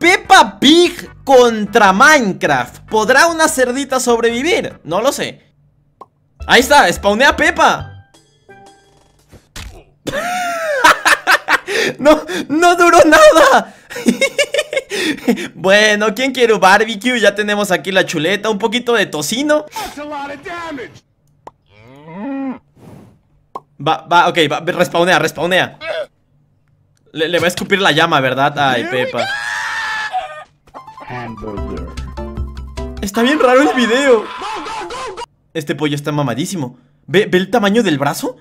Peppa Pig contra Minecraft. ¿Podrá una cerdita sobrevivir? No lo sé. Ahí está, spawnea Peppa. No, no duró nada. Bueno, ¿quién quiere barbecue? Ya tenemos aquí la chuleta, un poquito de tocino. Ok, respawnea. Le va a escupir la llama, ¿verdad? Ay, Peppa. Está bien raro el video. Este pollo está mamadísimo. ¿Ve el tamaño del brazo?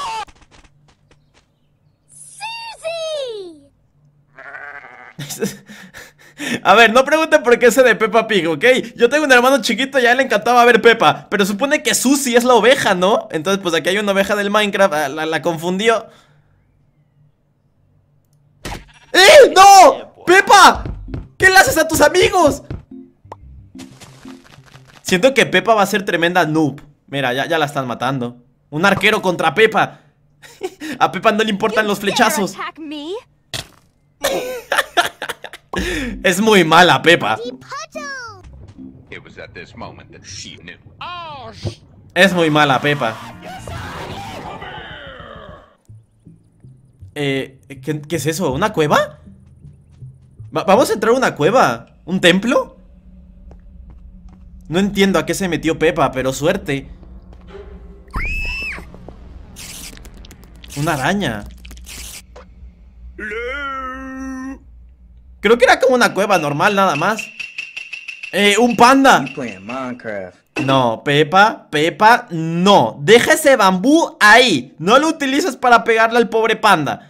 A ver, no pregunten por qué ese de Peppa Pig, ¿ok? Yo tengo un hermano chiquito y a él le encantaba ver Peppa. Pero supone que Susie es la oveja, ¿no? Entonces pues aquí hay una oveja del Minecraft. La confundió. ¡Eh! ¡No! ¡Peppa! ¿Qué le haces a tus amigos? Siento que Peppa va a ser tremenda noob. Mira, ya la están matando. Un arquero contra Peppa. A Peppa no le importan los flechazos. Es muy mala Peppa. Es muy mala Peppa. ¿Qué es eso? ¿Una cueva? Vamos a entrar a una cueva. ¿Un templo? No entiendo a qué se metió Peppa, pero suerte. Una araña. Creo que era como una cueva normal, nada más. Un panda. No, Peppa, no. Deja ese bambú ahí. No lo utilices para pegarle al pobre panda.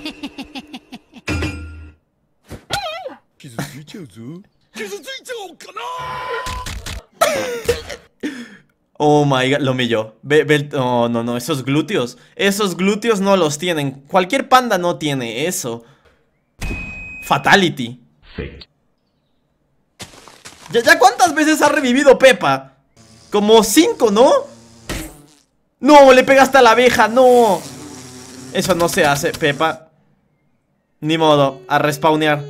Oh my god, lo humilló. Oh, no, esos glúteos. Esos glúteos no los tienen. Cualquier panda no tiene eso. Fatality. ¿Ya cuántas veces ha revivido Peppa? Como 5, ¿no? No, le pegaste a la abeja, no. Eso no se hace, Peppa. Ni modo, a respawnear.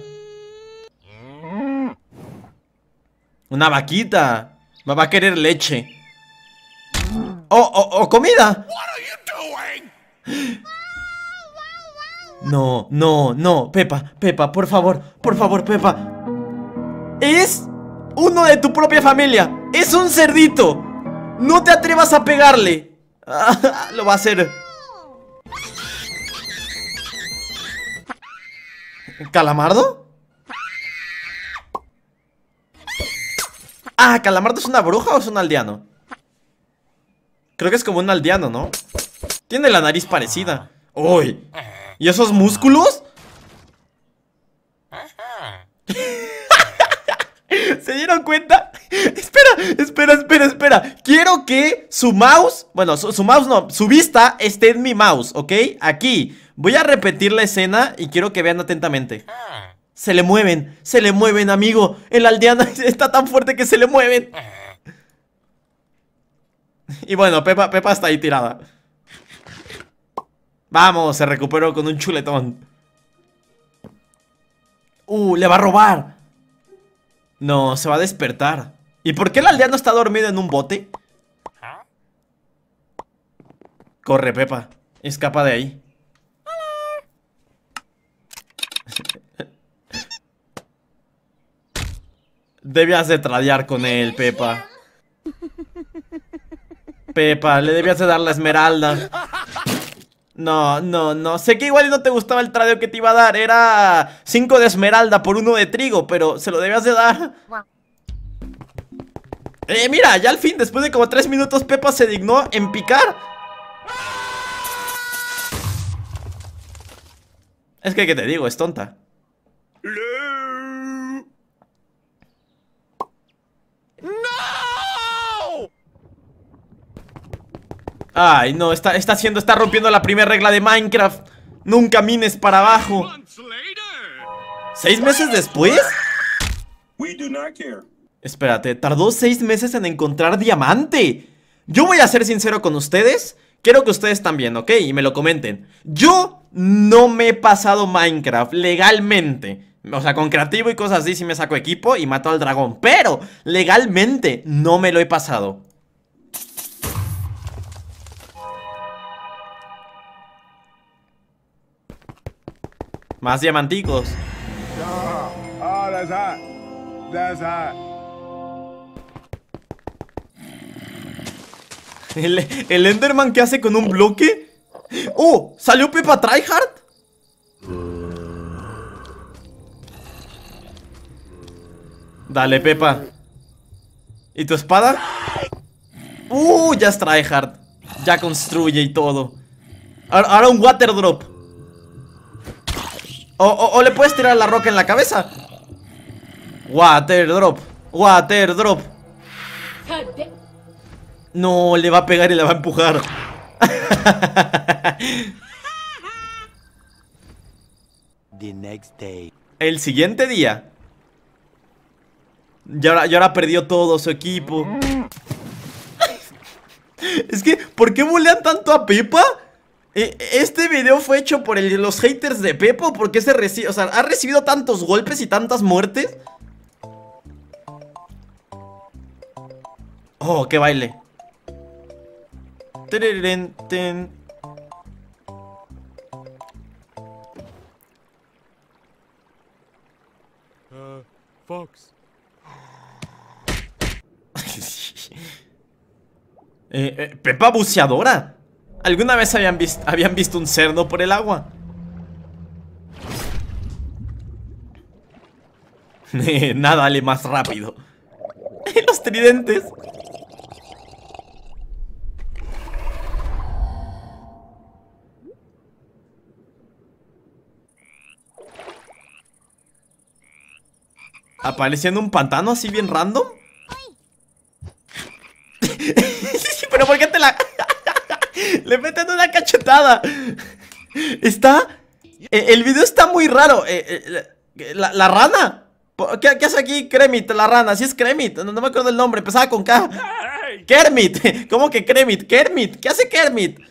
Una vaquita. Va a querer leche. ¡Oh, comida! No, Peppa, por favor, Peppa. Es uno de tu propia familia. Es un cerdito. No te atrevas a pegarle. Lo va a hacer. ¿Calamardo? ¿Calamardo es una bruja o es un aldeano? Creo que es como un aldeano, ¿no? Tiene la nariz parecida. ¡Uy! ¿Y esos músculos? ¿Se dieron cuenta? Espera. Quiero que su mouse, bueno, su mouse no, su vista esté en mi mouse, ¿ok? Aquí. Voy a repetir la escena y quiero que vean atentamente. Se le mueven, amigo. El aldeano está tan fuerte que se le mueven. Y bueno, Peppa está ahí tirada. Vamos, se recuperó con un chuletón. Le va a robar. No, se va a despertar. ¿Y por qué el aldeano está dormido en un bote? Corre, Peppa. Escapa de ahí. Debías de tradear con él, Peppa. Peppa, le debías de dar la esmeralda. No. Sé que igual no te gustaba el tradeo que te iba a dar. Era 5 de esmeralda por 1 de trigo, pero se lo debías de dar. Mira, ya al fin, después de como 3 minutos, Peppa se dignó en picar. Es que, ¿qué te digo? Es tonta. Ay, no, está rompiendo la primera regla de Minecraft. Nunca mines para abajo. ¿6 meses después? Espérate, tardó 6 meses en encontrar diamante. Yo voy a ser sincero con ustedes. Quiero que ustedes también, ¿ok? Y me lo comenten. Yo no me he pasado Minecraft legalmente. O sea, con creativo y cosas así sí me saco equipo y mato al dragón. Pero legalmente no me lo he pasado. Más diamanticos. Oh, that's hot. That's hot. ¿El Enderman qué hace con un bloque? ¡Oh! ¿Salió Peppa Tryhard? Dale, Peppa. ¿Y tu espada? Ya es Tryhard. Ya construye y todo. Ahora un water drop. O le puedes tirar la roca en la cabeza. Water drop. Water drop. No, le va a pegar y le va a empujar. The next day. El siguiente día. Y ahora perdió todo su equipo. Es que, ¿por qué bulean tanto a Peppa? Este video fue hecho por los haters de Peppa. ¿Por qué o sea, ha recibido tantos golpes y tantas muertes? Oh, qué baile. Tereren, ten. Fox. Peppa buceadora. ¿Alguna vez habían visto un cerdo por el agua? Nádale más rápido. Los tridentes. Apareciendo un pantano así bien random. Pero ¿por qué te la... Le meten una cachetada? El video está muy raro. La rana. ¿Qué hace aquí Kermit? La rana, sí es Kermit. No me acuerdo el nombre, empezaba con K. Kermit. ¿Cómo que Kermit? Kermit, ¿qué hace Kermit?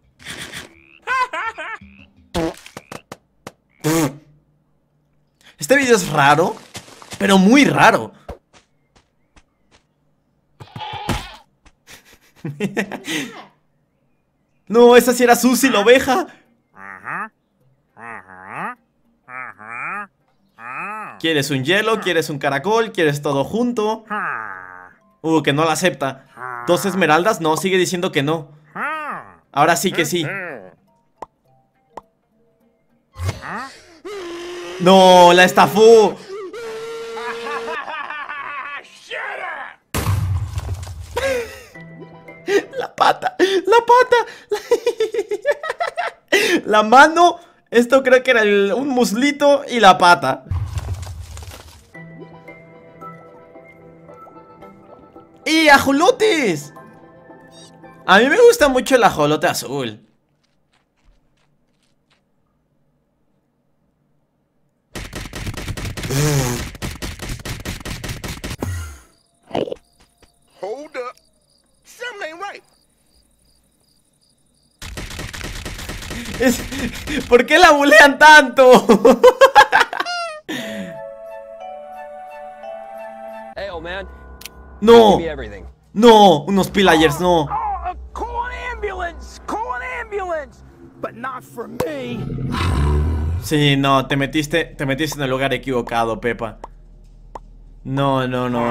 Este video es raro, pero muy raro. No, esa sí era Susie la oveja. ¿Quieres un hielo? ¿Quieres un caracol? ¿Quieres todo junto? Que no la acepta. 2 esmeraldas, no, sigue diciendo que no. Ahora sí que sí. No, la estafó. La pata. La mano. Esto creo que era un muslito y la pata. ¡Y ajolotes! A mí me gusta mucho el ajolote azul. Hold up. Something ain't right. ¿Por qué la bulean tanto? Hey, old man. No. Give me everything. No, unos pillagers, no. Call an ambulance. Call an ambulance. But not for me. Sí, no, te metiste en el lugar equivocado, Peppa. No.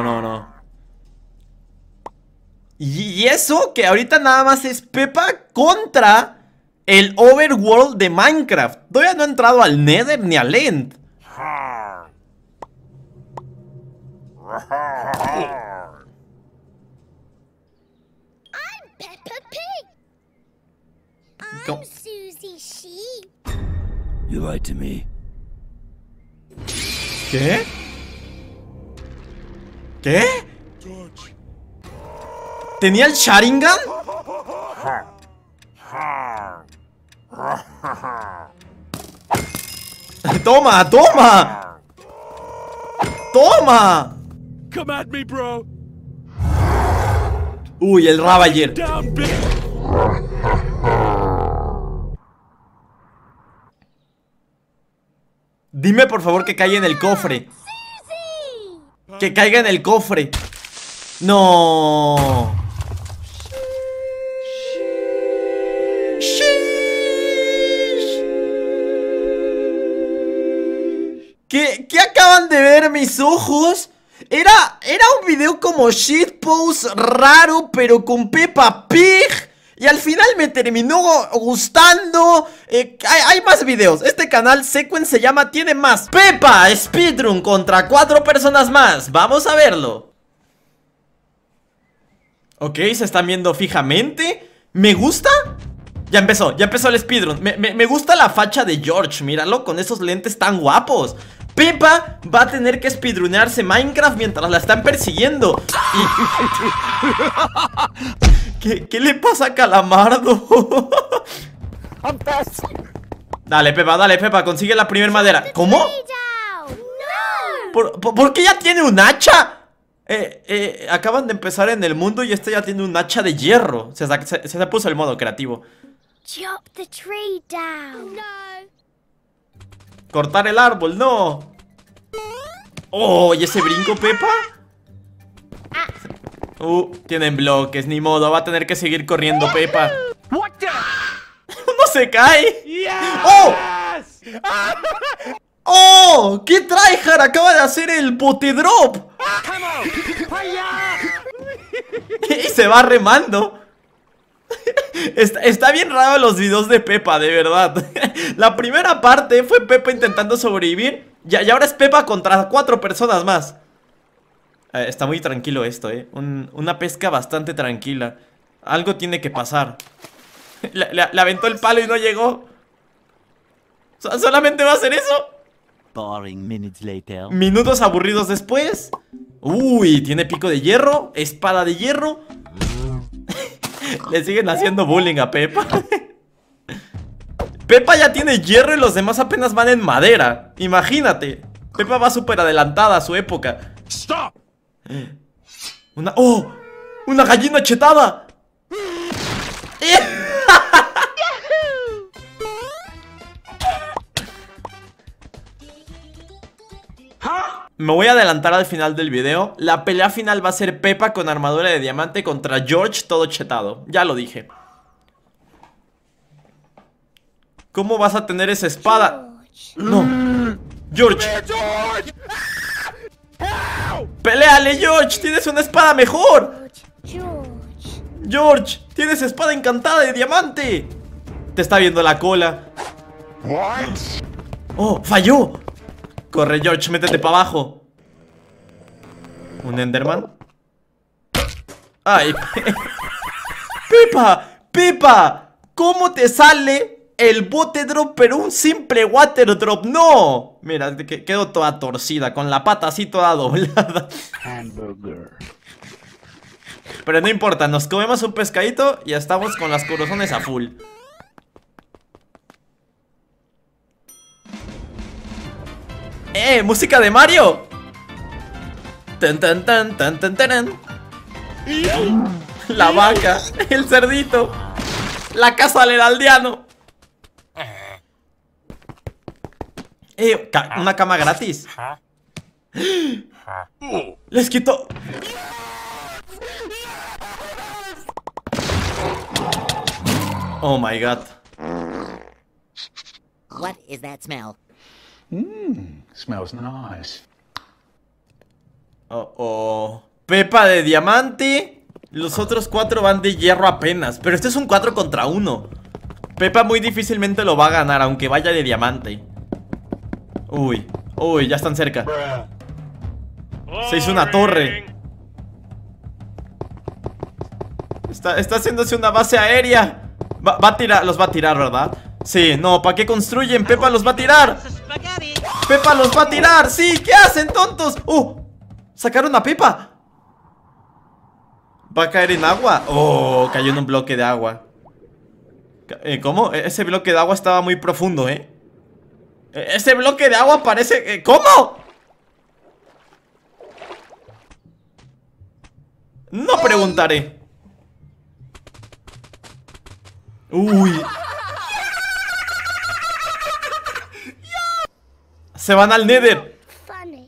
Y eso que ahorita nada más es Peppa contra el Overworld de Minecraft. Todavía no he entrado al Nether ni al End. I'm Peppa Pig. I'm Susie Sheep. You lied to me. ¿Qué? ¿Qué? George. ¿Tenía el Sharingan? ¡Toma, toma! ¡Toma! Come at me, bro. Uy, el Ravager. Down, bitch. Dime por favor que caiga en el cofre. Que caiga en el cofre. No. ¿Qué acaban de ver mis ojos? Era un video como shitpost raro, pero con Peppa Pig. Y al final me terminó gustando. Hay más videos. Este canal Sequence se llama Tiene Más. Peppa Speedrun contra 4 personas más. Vamos a verlo. Ok, se están viendo fijamente. ¿Me gusta? Ya empezó el speedrun. Me gusta la facha de George. Míralo, con esos lentes tan guapos. Peppa va a tener que speedrunearse Minecraft mientras la están persiguiendo. ¿Qué le pasa a Calamardo? Dale, Peppa, consigue la primera madera. ¿Cómo? ¿Por qué ya tiene un hacha? Acaban de empezar en el mundo y este ya tiene un hacha de hierro. Se puso el modo creativo. Chop the tree down. No. Cortar el árbol, no. Oh, ¿y ese brinco, Peppa? Tienen bloques, ni modo. Va a tener que seguir corriendo, Peppa. What the? No se cae. Yes! ¡Oh! ¡Oh! ¿Qué tryhard acaba de hacer el botedrop? Come on! Hiya! Y se va remando. Está bien raro los videos de Peppa, de verdad. La primera parte fue Peppa intentando sobrevivir. Y ahora es Peppa contra 4 personas más. Está muy tranquilo esto, una pesca bastante tranquila. Algo tiene que pasar. Le aventó el palo y no llegó. ¿Solamente va a hacer eso? Boring minutes later. Minutos aburridos después. Uy, tiene pico de hierro, espada de hierro. Le siguen haciendo bullying a Peppa. Peppa ya tiene hierro y los demás apenas van en madera. Imagínate. Peppa va súper adelantada a su época. Stop! ¡Oh! ¡Una gallina chetada! Me voy a adelantar al final del video. La pelea final va a ser Peppa con armadura de diamante contra George todo chetado. Ya lo dije. ¿Cómo vas a tener esa espada? No. George. ¡Peléale, George! ¡Tienes una espada mejor! George, tienes espada encantada de diamante. Te está viendo la cola. ¡Oh, falló! Corre, George, métete para abajo. ¿Un Enderman? ¡Ay! ¡Peppa! ¿Cómo te sale el bote drop pero un simple water drop? ¡No! Mira, quedó toda torcida, con la pata así toda doblada. Hamburger. Pero no importa, nos comemos un pescadito y ya estamos con las corazones a full. ¡Música de Mario! Tan tan tan tan tan tan. La vaca, el cerdito, la casa del aldeano. Una cama gratis. Les quito. Oh my god. What is that smell? Smells nice. Peppa de diamante. Los otros 4 van de hierro apenas. Pero este es un 4 contra 1. Peppa muy difícilmente lo va a ganar, aunque vaya de diamante. Uy, ya están cerca. Se hizo una torre. Está haciéndose una base aérea. Los va a tirar, ¿verdad? Sí, no, ¿para qué construyen? Peppa los va a tirar. Peppa los va a tirar. Sí, ¿qué hacen, tontos? Sacaron a Peppa. ¿Va a caer en agua? Cayó en un bloque de agua. ¿Cómo? Ese bloque de agua estaba muy profundo, Ese bloque de agua parece... ¿Cómo? No preguntaré. Uy. Se van al Nether. Funny.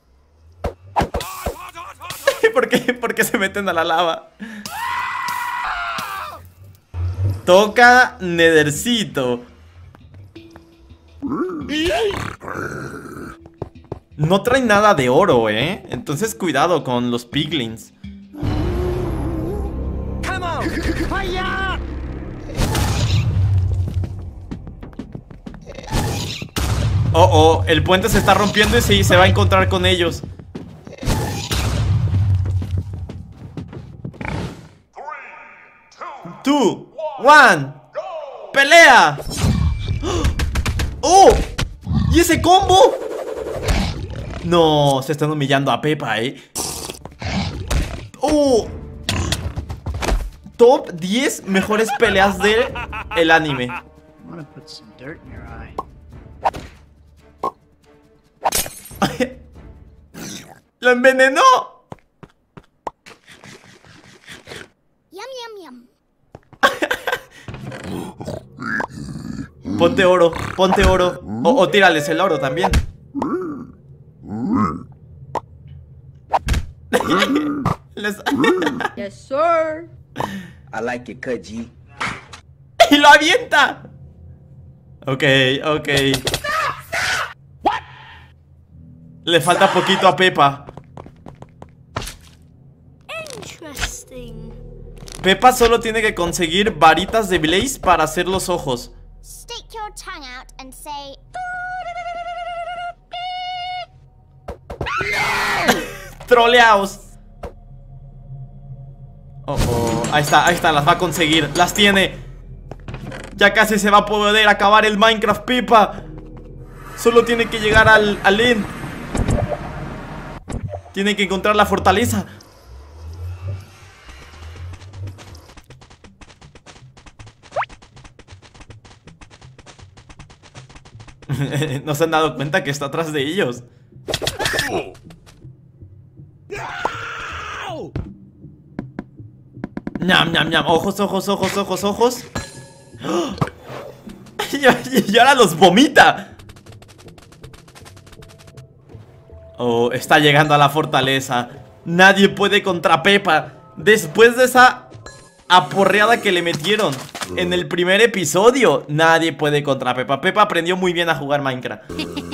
¿Por qué? ¿Por qué se meten a la lava? Toca Nethercito. No trae nada de oro, entonces cuidado con los piglins. Oh, el puente se está rompiendo y sí, se va a encontrar con ellos. 2, 1, ¡pelea! ¡Oh! ¿Y ese combo? No, se están humillando a Peppa, ¡Oh! Top 10 mejores peleas del anime. ¡Lo envenenó! Yum, yum, yum. Ponte oro, ponte oro. O tírales el oro también. Yes, sir. I like your cut, G. ¡Y lo avienta! Ok. Le falta poquito a Peppa. Interesting. Peppa solo tiene que conseguir varitas de Blaze para hacer los ojos. Stick your tongue out and say. Troleaos. Ahí está, las va a conseguir. Las tiene. Ya casi se va a poder acabar el Minecraft, Peppa. Solo tiene que llegar al end. Tiene que encontrar la fortaleza. ¿No se han dado cuenta que está atrás de ellos? Ñam, ñam, ñam. Ojos. Y ahora los vomita. Oh, está llegando a la fortaleza. Nadie puede contra Peppa. Después de esa aporreada que le metieron en el primer episodio, nadie puede contra Peppa. Peppa aprendió muy bien a jugar Minecraft.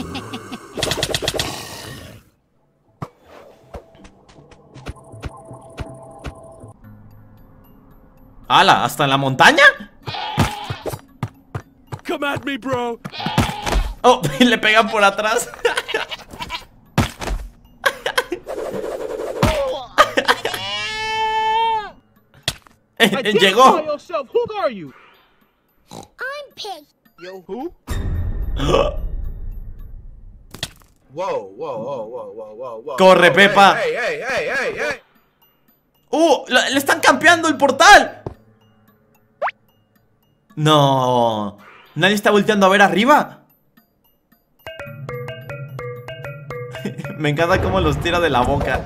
¡Hala! ¿Hasta en la montaña? Come at me, bro. Oh, y le pegan por atrás. Llegó. Who are you? I'm Pig. Yo, who? Whoa. Corre, Peppa. Hey. Le están campeando el portal. No. ¿Nadie está volteando a ver arriba? Me encanta cómo los tira de la boca.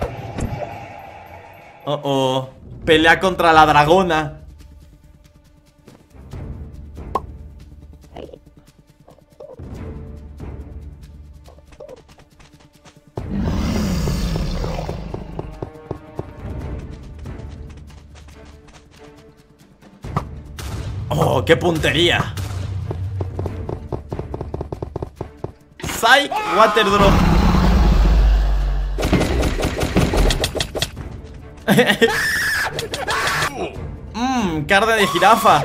Pelea contra la dragona. ¡Oh, qué puntería! Psych Water Drop. Carne de jirafa.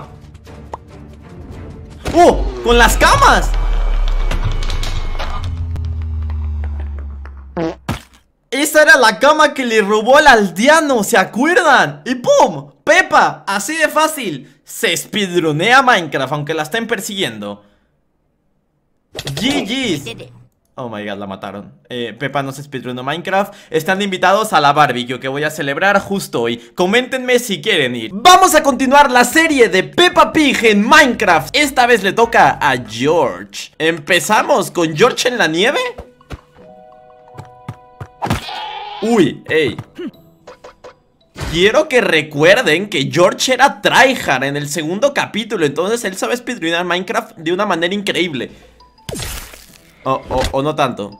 ¡Con las camas! Esa era la cama que le robó al aldeano, ¿se acuerdan? Y ¡pum! Peppa, así de fácil, se speedrunea Minecraft, aunque la estén persiguiendo. GG's. Oh my god, la mataron. Peppa no se speedrunó Minecraft. Están invitados a la barbecue que voy a celebrar justo hoy. Coméntenme si quieren ir. Vamos a continuar la serie de Peppa Pig en Minecraft. Esta vez le toca a George. Empezamos con George en la nieve. Uy, ey. Quiero que recuerden que George era tryhard en el segundo capítulo. Entonces él sabe speedrunar Minecraft de una manera increíble. O no tanto.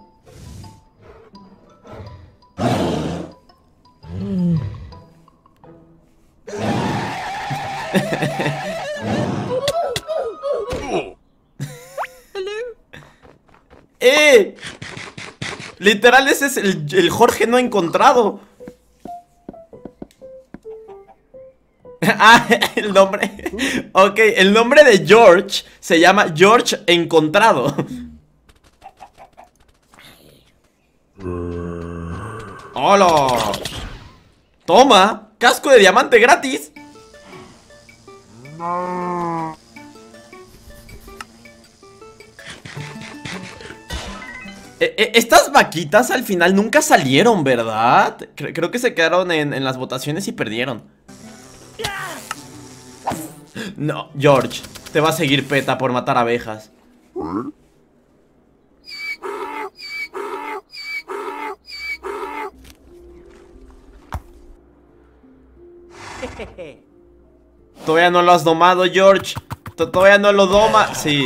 Literal, ese es el Jorge no encontrado. Ah, el nombre. Ok, el nombre de George se llama George Encontrado. ¡Hola! Toma, casco de diamante gratis. Estas vaquitas al final nunca salieron, ¿verdad? Creo que se quedaron en las votaciones y perdieron. No, George, te va a seguir PETA por matar abejas. Todavía no lo has domado, George. Todavía no lo doma. Sí.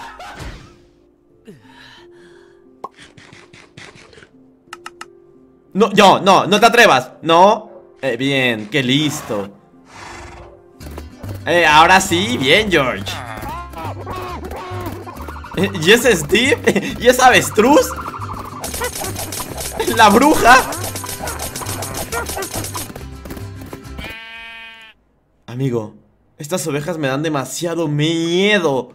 No, no te atrevas. No. Bien, qué listo. Ahora sí, bien, George. ¿Y ese Steve? ¿Y esa avestruz? ¿La bruja? Amigo, estas ovejas me dan demasiado miedo.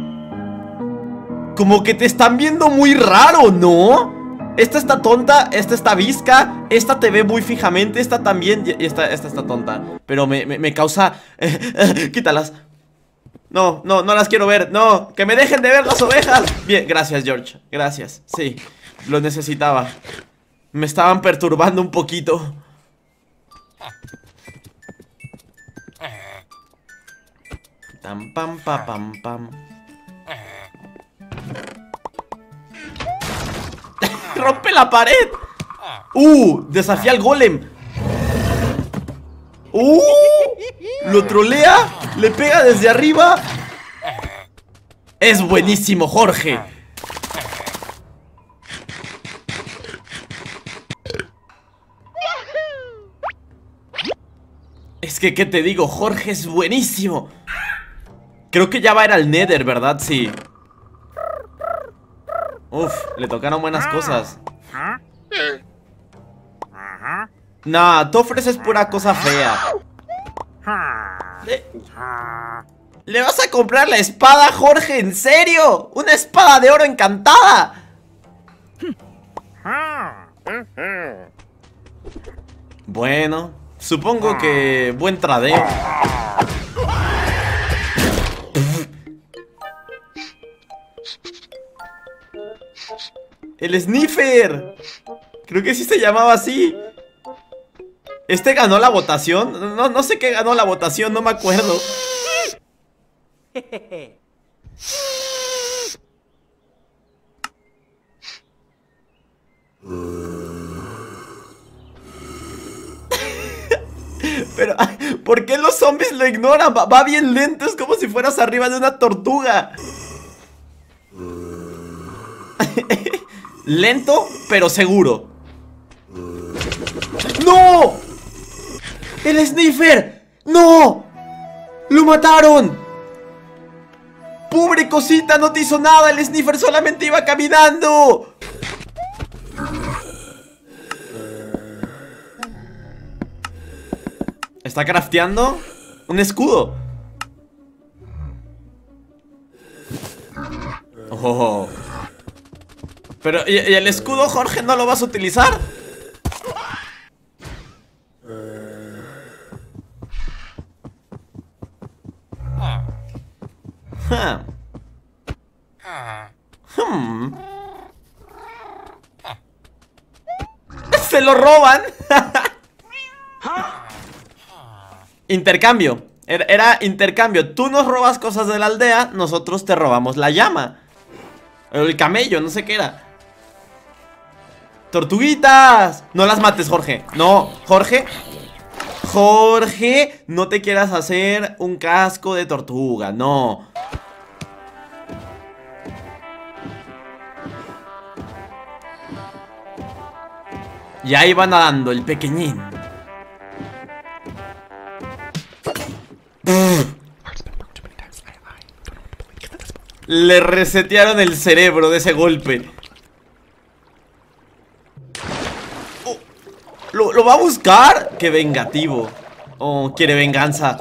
Como que te están viendo muy raro, ¿no? Esta está tonta, esta está visca, esta te ve muy fijamente, esta también, y esta está tonta. Pero me causa... quítalas. No las quiero ver, no, que me dejen de ver las ovejas. Bien, gracias, George, gracias, sí, lo necesitaba. Me estaban perturbando un poquito. Tam, pam, pa, pam, pam. ¡Rompe la pared! Desafía al golem. Lo trolea. Le pega desde arriba. Es buenísimo, Jorge. Es que, ¿qué te digo? Jorge es buenísimo. Creo que ya va a ir al Nether, ¿verdad? Sí. Uf, le tocaron buenas cosas. Nah, tú ofreces pura cosa fea. ¿Le vas a comprar la espada, Jorge? ¿En serio? ¡Una espada de oro encantada! Bueno, supongo que buen tradeo. ¡El Sniffer! Creo que sí se llamaba así. ¿Este ganó la votación? No sé qué ganó la votación, no me acuerdo. Pero, ¿por qué los zombies lo ignoran? Va bien lento, es como si fueras arriba de una tortuga. Lento, pero seguro. ¡No! ¡El Sniffer! ¡No! ¡Lo mataron! ¡Pobre cosita! No te hizo nada. El Sniffer solamente iba caminando. ¿Está crafteando? Un escudo. Oh. Pero, ¿y el escudo, Jorge, no lo vas a utilizar? Se lo roban. Intercambio. Era intercambio. Tú nos robas cosas de la aldea, nosotros te robamos la llama. El camello, no sé qué era. ¡Tortuguitas! No las mates, Jorge. No, Jorge. Jorge, no te quieras hacer un casco de tortuga, no. Y ahí va nadando el pequeñín. Le resetearon el cerebro de ese golpe. ¿Lo va a buscar? ¡Qué vengativo! Oh, quiere venganza.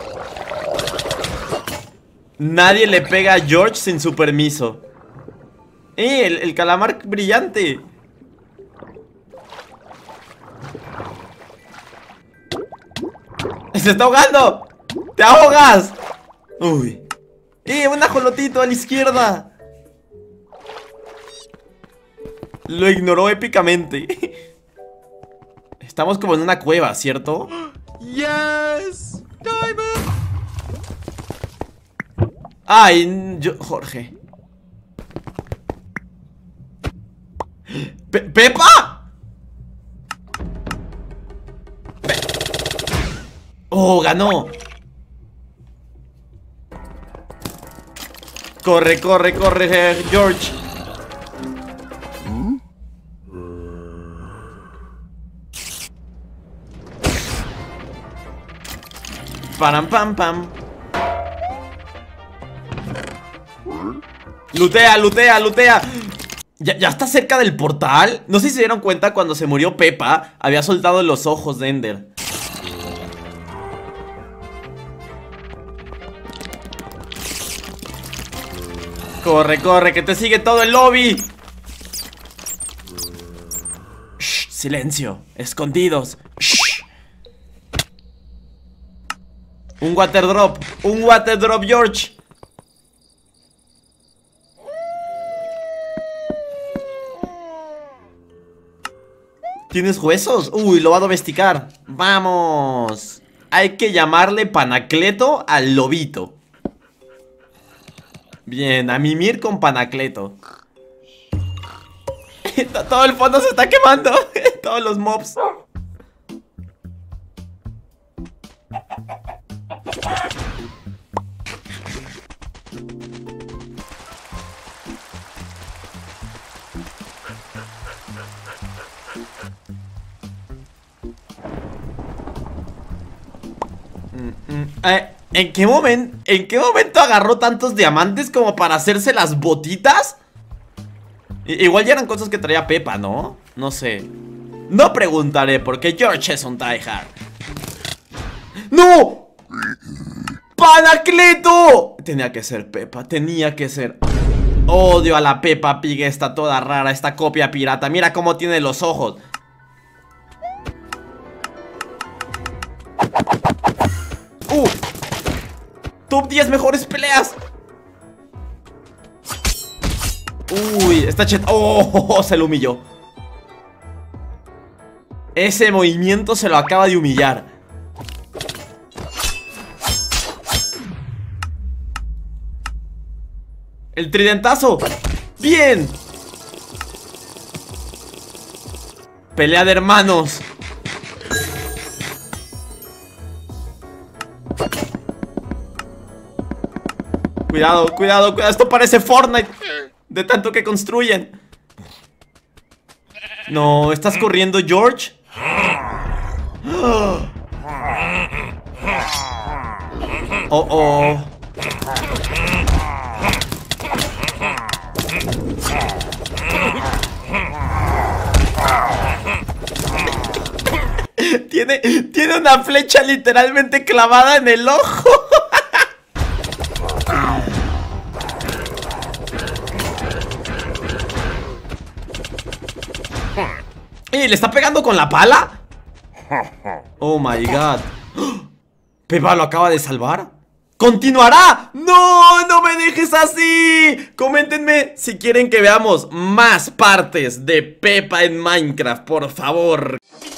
Nadie le pega a George sin su permiso. El calamar brillante. ¡Se está ahogando! ¡Te ahogas! Uy. Un ajolotito a la izquierda. Lo ignoró épicamente. Estamos como en una cueva, ¿cierto? Yes! Diamond! Ay, Jorge. ¿Pepa? Oh, ganó. Corre, corre, corre, George. Param, pam, pam. Lutea, lutea, lutea. ¿Ya está cerca del portal? No sé si se dieron cuenta cuando se murió Pepa. Había soltado los ojos de Ender. Corre, corre, que te sigue todo el lobby. Shh, silencio, escondidos. Shh. Un water drop, George. ¿Tienes huesos? Uy, lo va a domesticar. Vamos. Hay que llamarle Panacleto al lobito. Bien, a mimir con Panacleto. Todo el fondo se está quemando. Todos los mobs. ¿En qué momento agarró tantos diamantes como para hacerse las botitas? Igual ya eran cosas que traía Pepa, ¿no? No sé. No preguntaré porque George es un diehard. ¡No! ¡Panacleto! Tenía que ser Pepa, tenía que ser. Odio a la Peppa Pig, está toda rara, esta copia pirata. Mira cómo tiene los ojos. Top 10 mejores peleas. Uy, está chet. Oh, se lo humilló. Ese movimiento se lo acaba de humillar. El tridentazo. Bien. Pelea de hermanos. Cuidado, cuidado, cuidado. Esto parece Fortnite. De tanto que construyen. No, ¿estás corriendo, George? Oh, oh. Tiene una flecha literalmente clavada en el ojo. ¿Le está pegando con la pala? Oh my god. ¿Pepa lo acaba de salvar? ¡Continuará! ¡No! ¡No me dejes así! Coméntenme si quieren que veamos más partes de Pepa en Minecraft, por favor.